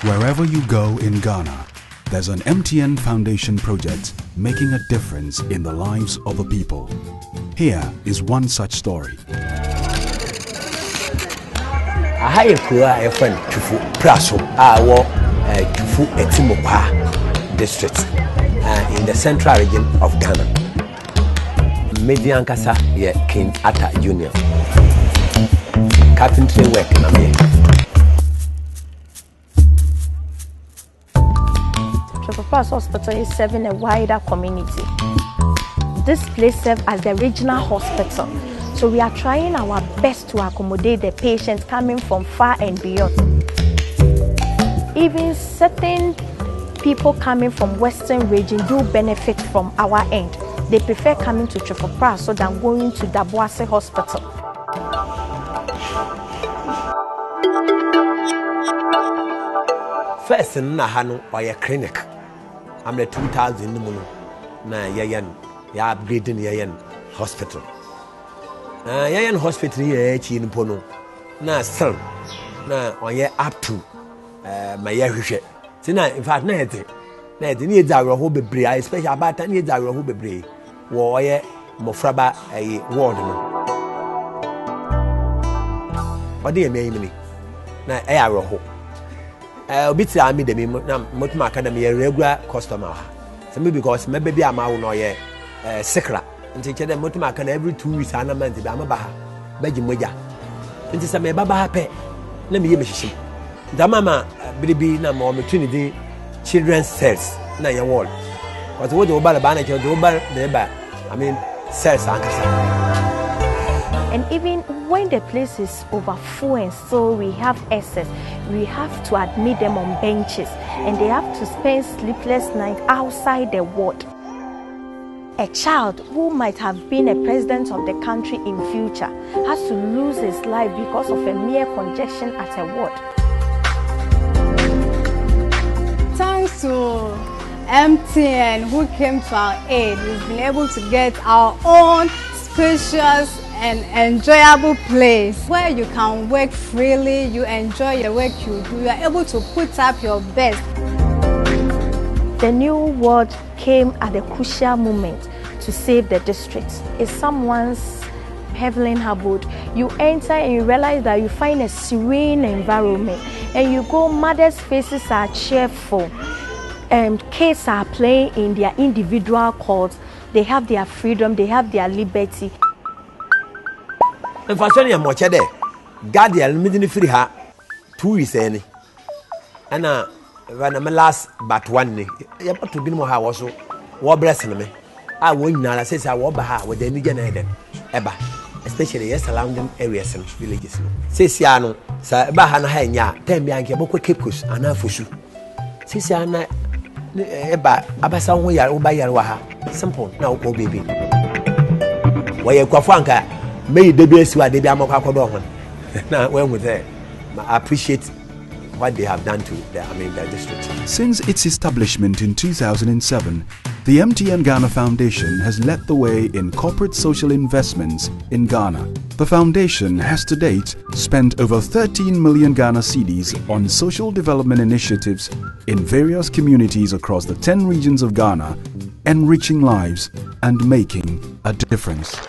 Wherever you go in Ghana, there's an MTN Foundation project making a difference in the lives of the people. Here is one such story. I have a friend, Twifo Praso, Twifo district in the central region of Ghana. Median Kasa, King Atta Jr. Carpentry work, Twifo Praso Hospital is serving a wider community. This place serves as the regional hospital, so we are trying our best to accommodate the patients coming from far and beyond. Even certain people coming from Western region do benefit from our end. They prefer coming to Twifo Praso than going to Daboase Hospital. First, na hano or a clinic. I'm the 2000 na yayan ya upgrading yayan hospital. Yayan hospital here in Pono. Na still na on ye up to my yahishe. Sina in fact na needs our whole bebre, especially about 10 years our whole bebre. Warrior Mofraba a ward. What do you mean? Na air hope. Bit I mean the Motima Academy a regular customer. So maybe because maybe I'm out no ye secret. And teach them Motima Academy every 2 weeks and a month. I'm a baha. Beji moja. Into some baba happy. Let me hear me. The mama be na more opportunity children's cells na your wall. Because what the Obala Banner, the Obal, the I mean, cells and And even when the place is overfull and so we have excess, we have to admit them on benches and they have to spend sleepless nights outside the ward. A child who might have been a president of the country in future has to lose his life because of a mere congestion at a ward. Thanks to MTN who came to our aid, we've been able to get our own spacious and enjoyable place where you can work freely, you enjoy the work you do, you are able to put up your best. The new ward came at a crucial moment to save the district. It's someone's heavenly abode. You enter and you realize that you find a serene environment and you go, mothers' faces are cheerful. Kids are playing in their individual courts. They have their freedom, they have their liberty. And for Sonia Mocha there, Guardian made free her 2 weeks any. And when I'm last but 1 day, you have to be more how also. What blessing me? I won't now say I walk by her with the Nigerian head. Eba, especially yes, surrounding areas and villages. Says Yano, Sir Bahana Hanya, 10 Bianca Boko Kipus, and Afushu. Says Yana. Eba abasa ho ya oba yare wa ha simple na o baby wa ye kwafanka me de bi asiwa de bi amakwa akodo ho na when we there I appreciate what they have done to the district. Since its establishment in 2007, the MTN Ghana Foundation has led the way in corporate social investments in Ghana. The foundation has to date spent over 13 million Ghana cedis on social development initiatives in various communities across the 10 regions of Ghana, enriching lives and making a difference.